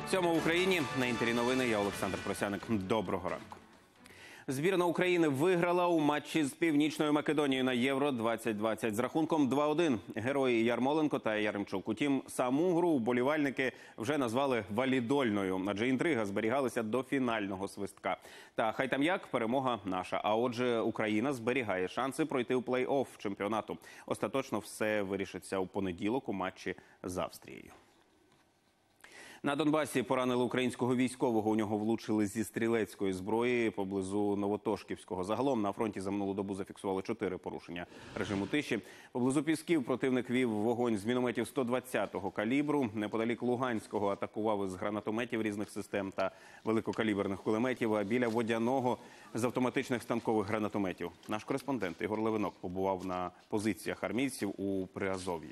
Сьома в Україні. На Інтері новини. Я Олександр Просяник. Доброго ранку. Збірна України виграла у матчі з Північною Македонією на Євро-2020 з рахунком 2-1. Герої Ярмоленко та Яремчук. Утім, саму гру вболівальники вже назвали валідольною, адже інтрига зберігалася до фінального свистка. Та хай там як, перемога наша. А отже, Україна зберігає шанси пройти у плей-офф чемпіонату. Остаточно все вирішиться у понеділок у матчі з Австрією. На Донбасі поранили українського військового. У нього влучили зі стрілецької зброї поблизу Новотошківського. Загалом на фронті за минулу добу зафіксували 4 порушення режиму тиші. Поблизу Пісків противник вів вогонь з мінометів 120-го калібру. Неподалік Луганського атакував із гранатометів різних систем та великокаліберних кулеметів, а біля Водяного з автоматичних станкових гранатометів. Наш кореспондент Ігор Левинок побував на позиціях армійців у Приазов'ї.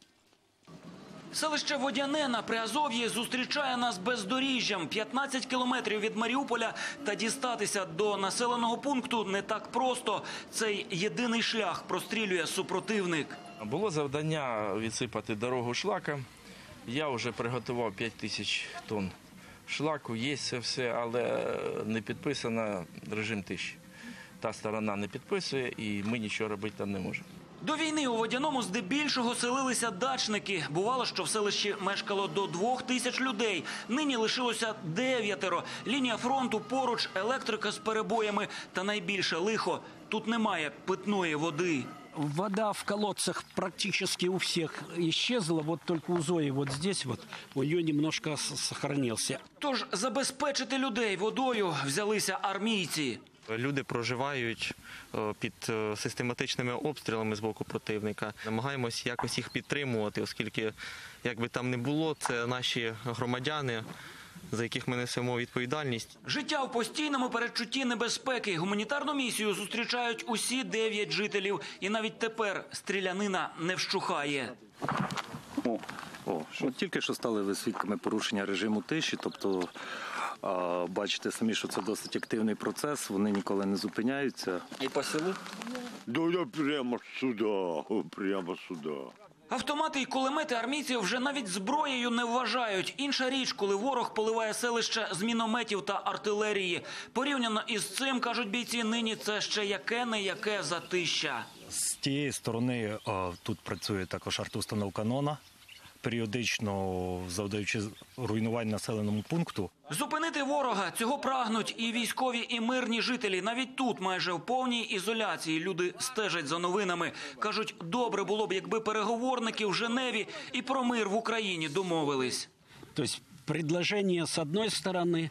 Селище Водяне на Приазов'ї зустрічає нас бездоріжжям. 15 кілометрів від Маріуполя, та дістатися до населеного пункту не так просто. Цей єдиний шлях прострілює супротивник. Було завдання відсипати дорогу шлаком. Я вже приготував 5000 тонн шлаку. Є це все, але не підписано режим тиші. Та сторона не підписує і ми нічого робити там не можемо. До війни у Водяному здебільшого селилися дачники. Бувало, що в селищі мешкало до 2000 людей. Нині лишилося 9. Лінія фронту поруч, електрика з перебоями. Та найбільше лихо – тут немає питної води. Вода в колодцах практически у всех исчезла. Вот только у Зои вот здесь вот у нее немножко сохранился. Тож забезпечити людей водою взялися армійці. Люди проживають під систематичними обстрілами з боку противника. Намагаємося якось їх підтримувати, оскільки, як би там не було, це наші громадяни, за яких ми несемо відповідальність. Життя в постійному передчутті небезпеки. Гуманітарну місію зустрічають усі 9 жителів. І навіть тепер стрілянина не вщухає. От тільки що стали ви свідками порушення режиму тиші, тобто бачите самі, що це досить активний процес, вони ніколи не зупиняються. І по селу? Да я прямо сюди. Автомати і кулемети армійців вже навіть зброєю не вважають. Інша річ, коли ворог поливає селище з мінометів та артилерії. Порівняно із цим, кажуть бійці, нині це ще яке-не-яке затища. З тієї сторони тут працює також артустановка «Нона», періодично завдаючи руйнувань населеному пункту. Зупинити ворога – цього прагнуть і військові, і мирні жителі. Навіть тут, майже в повній ізоляції, люди стежать за новинами. Кажуть, добре було б, якби переговорники в Женеві і про мир в Україні домовились. То есть предложение с одной стороны,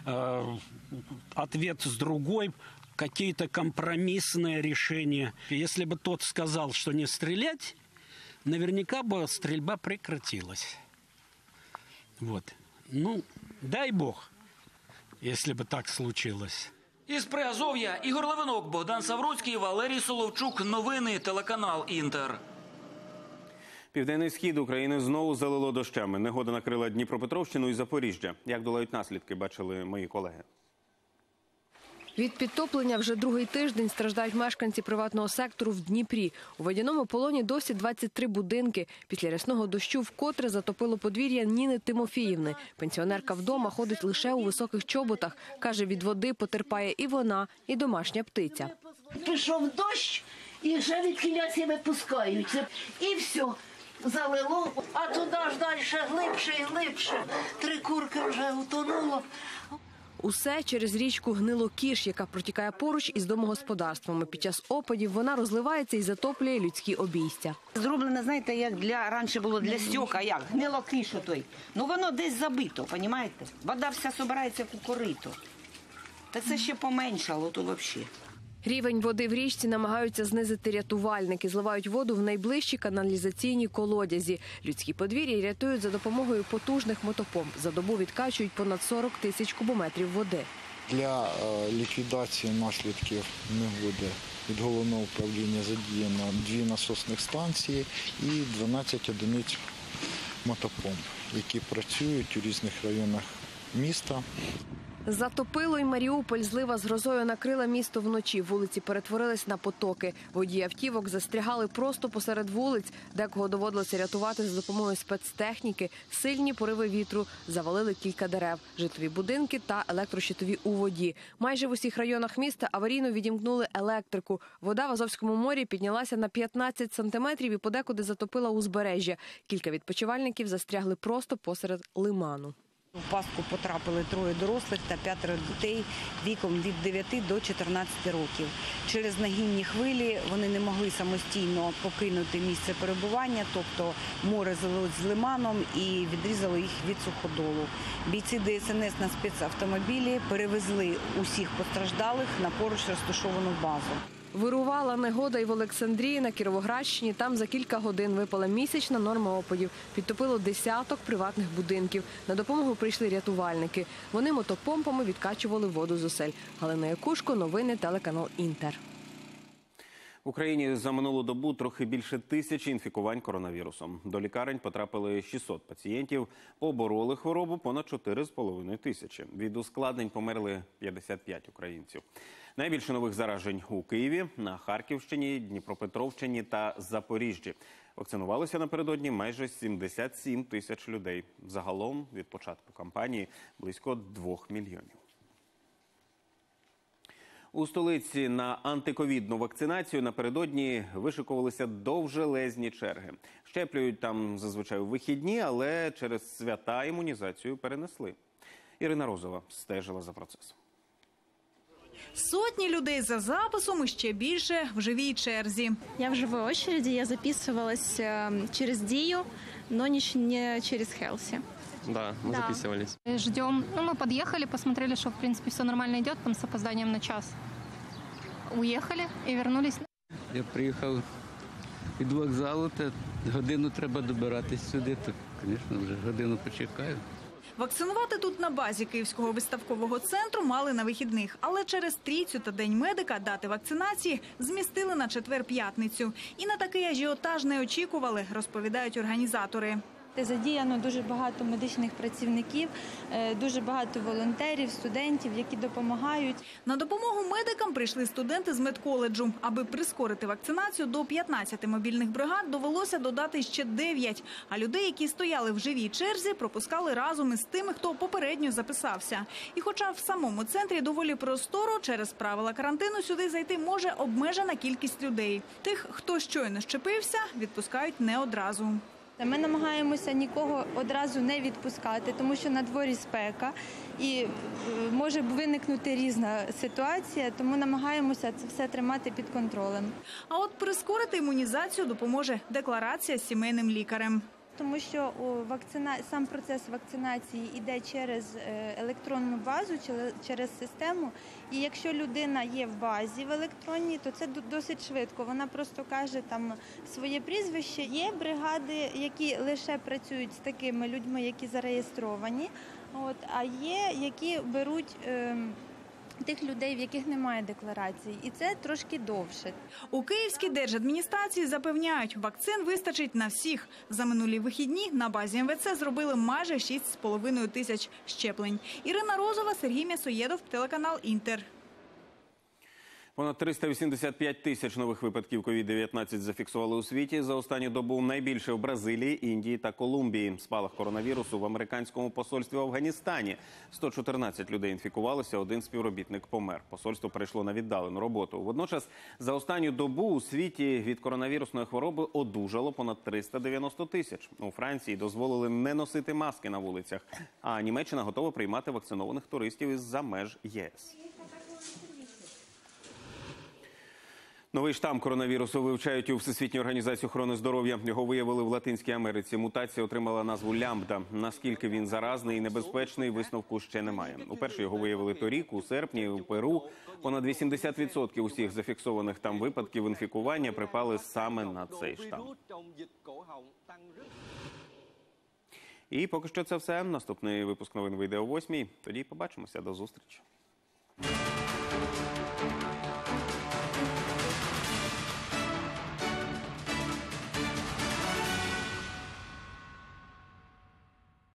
ответ с другой, какие-то компромиссные решения. Если бы тот сказал, что не стрелять, наверняка бы стрельба прекратилась. Вот. Ну, дай Бог, если бы так случилось. Із Приазов'я Ігор Левинок, Богдан Савруцький, Валерій Соловчук. Новини, телеканал «Інтер». Південний схід України знову залило дощами. Негода накрила Дніпропетровщину і Запоріжжя. Як долають наслідки, бачили мої колеги. Від підтоплення вже другий тиждень страждають мешканці приватного сектору в Дніпрі. У водяному полоні досі 23 будинки. Після рясного дощу вкотре затопило подвір'я Ніни Тимофіївни. Пенсіонерка вдома ходить лише у високих чоботах. Каже, від води потерпає і вона, і домашня птиця. Пішов дощ і вже відхилясь і випускають. І все. Залило, а туди ж далі глибше і глибше. 3 курки вже утонуло. Усе через річку Гнилокіш, яка протікає поруч із домогосподарствами. Під час опадів вона розливається і затоплює людські обійстя. Зроблено, знаєте, як раніше було для стьок, а як? Гнилокіш отой. Ну воно десь забито, розумієте? Вода вся збирається в корито. Та це ще поменшало, то взагалі. Рівень води в річці намагаються знизити рятувальники. Зливають воду в найближчі каналізаційні колодязі. Людські подвір'я рятують за допомогою потужних мотопомп. За добу відкачують понад 40 тисяч кубометрів води. Для ліквідації наслідків негоди від головного управління задіяно 2 насосних станції і 12 одиниць мотопомп, які працюють у різних районах міста. Затопило й Маріуполь. Злива з грозою накрила місто вночі. Вулиці перетворились на потоки. Водії автівок застрягали просто посеред вулиць. Декого доводилося рятувати за допомогою спецтехніки. Сильні пориви вітру завалили кілька дерев, житлові будинки та електрощитові у воді. Майже в усіх районах міста аварійно відімкнули електрику. Вода в Азовському морі піднялася на 15 сантиметрів і подекуди затопила узбережжя. Кілька відпочивальників застрягли просто посеред лиману. У пастку потрапили 3 дорослих та 5 дітей віком від 9 до 14 років. Через нагінні хвилі вони не могли самостійно покинути місце перебування, тобто море залилось з лиманом і відрізало їх від суходолу. Бійці ДСНС на спецавтомобілі перевезли усіх постраждалих на поруч розташовану базу. Вирувала негода і в Олександрії на Кіровоградщині. Там за кілька годин випала місячна норма опадів. Підтопило десяток приватних будинків. На допомогу прийшли рятувальники. Вони мотопомпами відкачували воду з осель. Галина Якушко, новини, телеканал «Інтер». В Україні за минулу добу трохи більше 1000 інфікувань коронавірусом. До лікарень потрапили 600 пацієнтів, побороли хворобу понад 4,5 тисячі. Від ускладнень померли 55 українців. Найбільше нових заражень у Києві, на Харківщині, Дніпропетровщині та Запоріжжі. Вакцинувалися напередодні майже 77 тисяч людей. Загалом від початку кампанії близько 2 мільйонів. У столиці на антиковідну вакцинацію напередодні вишикувалися довжелезні черги. Щеплюють там зазвичай у вихідні, але через свята імунізацію перенесли. Ірина Розова стежила за процесом. Сотні людей за записом і ще більше в живій черзі. Я в живой очереди, я записывалась через Дию, но не через Хелси. Да, мы записывались. Ждем. Мы подъехали, посмотрели, что в принципе все нормально идет, там с опозданием на час. Уехали и вернулись. Я приїхав від вокзалу, та годину треба добиратись сюди, то, звісно, вже годину почекаю. Вакцинувати тут на базі Київського виставкового центру мали на вихідних. Але через Трійцю та День медика дати вакцинації змістили на четвер-п'ятницю. І на такий ажіотаж не очікували, розповідають організатори. Задіяно дуже багато медичних працівників, дуже багато волонтерів, студентів, які допомагають. На допомогу медикам прийшли студенти з медколеджу. Аби прискорити вакцинацію, до 15 мобільних бригад довелося додати ще 9. А людей, які стояли в живій черзі, пропускали разом із тими, хто попередньо записався. І хоча в самому центрі доволі просторо, через правила карантину сюди зайти може обмежена кількість людей. Тих, хто щойно щепився, відпускають не одразу. Ми намагаємося нікого одразу не відпускати, тому що на дворі спека і може виникнути різна ситуація, тому намагаємося це все тримати під контролем. А от прискорити імунізацію допоможе декларація з сімейним лікарем. Тому що сам процес вакцинації йде через електронну базу, через систему. І якщо людина є в базі в електронній, то це досить швидко. Вона просто каже там своє прізвище. Є бригади, які лише працюють з такими людьми, які зареєстровані, а є, які беруть тих людей, в яких немає декларації. І це трошки довше. У Київській держадміністрації запевняють, вакцин вистачить на всіх. За минулі вихідні на базі МВЦ зробили майже 6,5 тисяч щеплень. Ірина Розова, Сергій М'ясоєдов, телеканал «Інтер». Понад 385 тисяч нових випадків COVID-19 зафіксували у світі за останню добу. Найбільше в Бразилії, Індії та Колумбії. Спалах коронавірусу в американському посольстві в Афганістані. 114 людей інфікувалися, 1 співробітник помер. Посольство перейшло на віддалену роботу. Водночас за останню добу у світі від коронавірусної хвороби одужало понад 390 тисяч. У Франції дозволили не носити маски на вулицях. А Німеччина готова приймати вакцинованих туристів із-за меж ЄС. Новий штам коронавірусу вивчають у Всесвітній організації охорони здоров'я. Його виявили в Латинській Америці. Мутація отримала назву лямбда. Наскільки він заразний і небезпечний, висновку ще немає. Уперше його виявили торік, у серпні, у Перу. Понад 80% усіх зафіксованих там випадків інфікування припали саме на цей штам. І поки що це все. Наступний випуск новин вийде о 8:00. Тоді побачимося. До зустрічі.